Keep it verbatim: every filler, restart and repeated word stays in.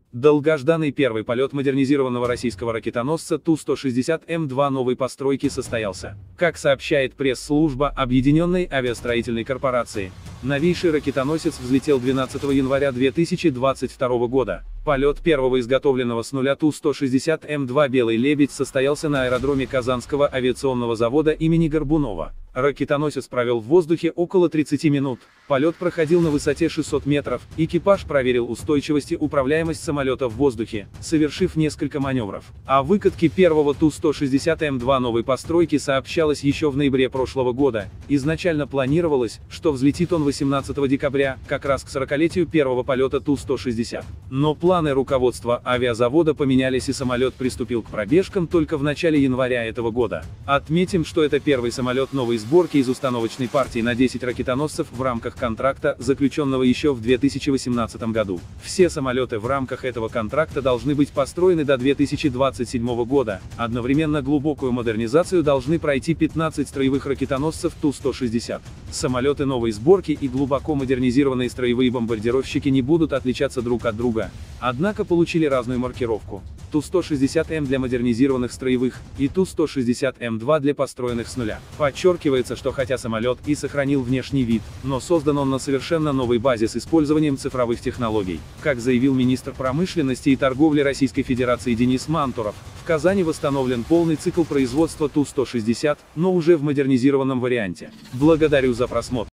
Долгожданный первый полет модернизированного российского ракетоносца Ту сто шестьдесят М два новой постройки состоялся. Как сообщает пресс-служба Объединенной авиастроительной корпорации, новейший ракетоносец взлетел двенадцатого января две тысячи двадцать второго года. Полет первого изготовленного с нуля Ту сто шестьдесят М два «Белый лебедь» состоялся на аэродроме Казанского авиационного завода имени Горбунова. Ракетоносец провел в воздухе около тридцати минут. Полет проходил на высоте шестисот метров, экипаж проверил устойчивость и управляемость самолета в воздухе, совершив несколько маневров. О выкатке первого Ту сто шестьдесят М два новой постройки сообщалось еще в ноябре прошлого года. Изначально планировалось, что взлетит он восемнадцатого декабря, как раз к сорокалетию первого полета Ту сто шестьдесят. Но планы руководства авиазавода поменялись и самолет приступил к пробежкам только в начале января этого года. Отметим, что это первый самолет новой сборки из установочной партии на десять ракетоносцев в рамках контракта, заключенного еще в две тысячи восемнадцатом году. Все самолеты в рамках этого контракта должны быть построены до две тысячи двадцать седьмого года. Одновременно глубокую модернизацию должны пройти пятнадцать строевых ракетоносцев Ту сто шестьдесят. Самолеты новой сборки и глубоко модернизированные строевые бомбардировщики не будут отличаться друг от друга, однако получили разную маркировку. Ту сто шестьдесят М для модернизированных строевых, и Ту сто шестьдесят М два для построенных с нуля. Подчеркивается, что хотя самолет и сохранил внешний вид, но создан он на совершенно новой базе с использованием цифровых технологий. Как заявил министр промышленности и торговли Российской Федерации Денис Мантуров, в Казани восстановлен полный цикл производства Ту сто шестьдесят, но уже в модернизированном варианте. Благодарю за просмотр.